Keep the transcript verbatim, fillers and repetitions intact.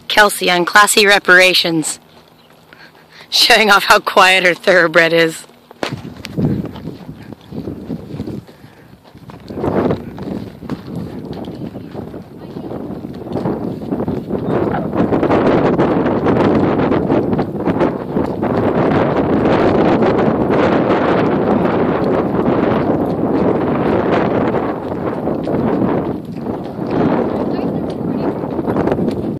Kelsey on Klassy Reparations, showing off how quiet her thoroughbred is.